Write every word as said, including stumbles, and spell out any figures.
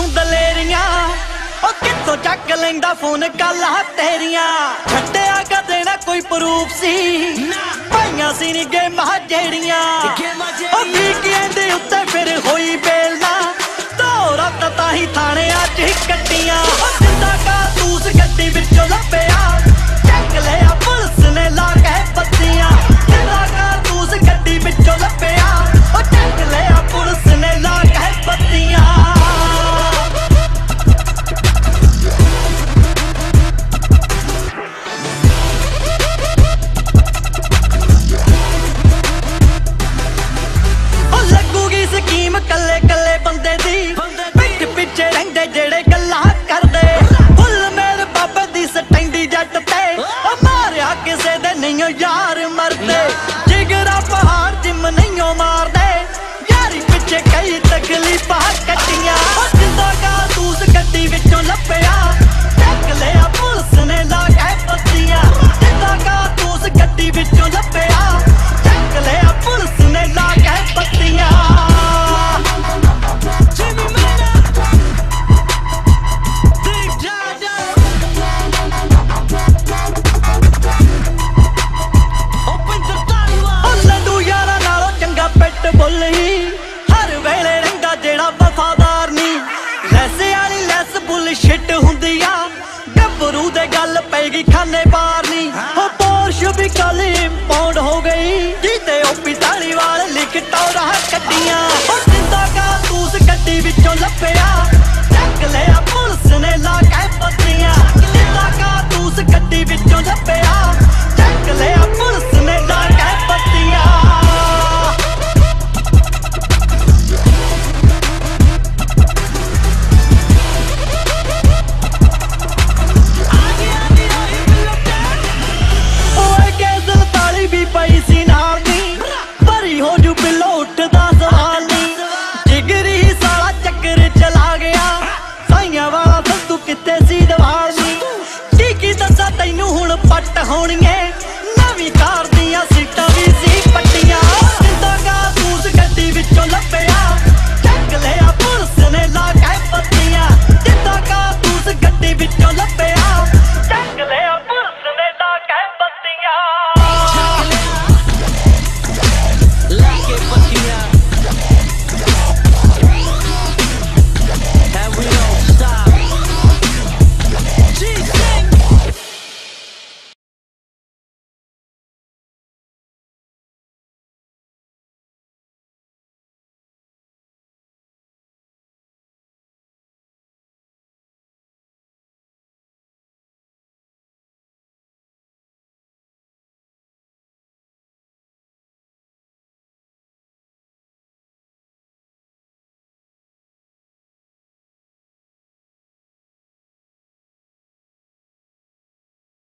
ਦਲੇਰੀਆਂ ਉਹ ਕਿੱਥੋਂ ਚੱਕ ਲੈਂਦਾ ਫੋਨ ਕਾਲਾਂ ਤੇਰੀਆਂ ਛੱਡਿਆ ਕਦੇ ਨਾ ਕੋਈ ਪ੍ਰੂਫ ਸੀ ਪਾਈਆਂ ਸੀ ਨੀ ਗੇਮਾਂ ਜਿਹੜੀਆਂ ਉਹ ਵੀਕਐਂਡ ਦੇ ਉੱਤੇ ਫਿਰ ਹੋਈ ਬੇਲ ਨਾ ਦੋ ਰਾਤਾਂ ਤਾਂ ਹੀ ਥਾਣਿਆਂ 'ਚ ਕੱਟੀਆਂ ਜਿੰਦਾ ਕਾਰਤੂਸ ਗੱਡੀ ਵਿੱਚੋਂ ਲੱਭਿਆ ਚੱਕ ਲਿਆ ਪੁਲਿਸ ਨੇ ਲਾ ਕੇ ਬੱਤੀਆਂ ਜਿੰਦਾ ਕਾਰਤੂਸ ਗੱਡੀ ਵਿੱਚੋਂ ਲੱਭਿਆ ਉਹ ਚੱਕ ਲਿਆ ਪੁਲਿਸ ਨੇ ਲਾ ਕੇ ਬੱਤੀਆਂ ਸਕੀਮ ਕੱਲੇ ਕੱਲੇ ਬੰਦੇ ਦੀ ਪਿੱਠ ਪਿੱਛੇ ਰਹਿੰਦੇ ਜਿਹੜੇ ਗੱਲਾਂ ਕਰਦੇ ਫੁੱਲ ਮੇਲ ਬਾਬੇ ਦੀ ਸਟੈਂਡੀ ਜੱਟ ਤੇ ਉਹ ਮਾਰਿਆ ਕਿਸੇ ਦੇ ਨਹੀਂ ਯਾਰ ਮਰਦੇ ਜਿਗਰਾ ਪਹਾੜ ਜਿਮ ਨਹੀਂ ਮਾਰਦੇ ਯਾਰੀ ਪਿੱਛੇ ਕਈ ਤਕਲੀਫਾਂ ਕੱਟੀਆਂ ਜਿੰਦਾ ਕਾਰਤੂਸ ਗੱਡੀ ਵਿੱਚੋਂ ਲੱਭਿਆ ਚੱਕ ਲਿਆ ਪੁਲਿਸ ਨੇ ਲਾ ਕੇ ਬੱਤੀਆਂ ਜਿੰਦਾ ਕਾਰਤੂਸ ਗੱਡੀ ਵਿੱਚੋਂ ਲੱਭਿਆ ਚੱਕ ਲਿਆ ਪੁਲਿਸ ਨੇ ਲਾ ਕੇ ਬੱਤੀਆਂ ਬੋਲੀ ਹਰ ਵੇਲੇ ਰਹਿੰਦਾ ਜਿਹੜਾ ਵਫਾਦਾਰ ਨਹੀਂ ਲੈਸੇ ਵਾਲੀ ਲੈਸ ਬੁਲਸ਼ਿਟ ਹੁੰਦੀ ਆ ਗੱਭਰੂ ਦੇ ਗੱਲ ਪੈਗੀ ਖਾਨੇ ਬਾਰ ਨਹੀਂ ਹੋ ਪੋਰਸ਼ ਵੀ ਕੱਲ ਇੰਪਾਊਂਡ ਹੋ ਗਈ ਜਿੱਤੇ ਉਹ ਪਿਤਾਲੀ ਵਾਲ ਲਿਖ ਟੌਰਾ ਕੱਢੀਆਂ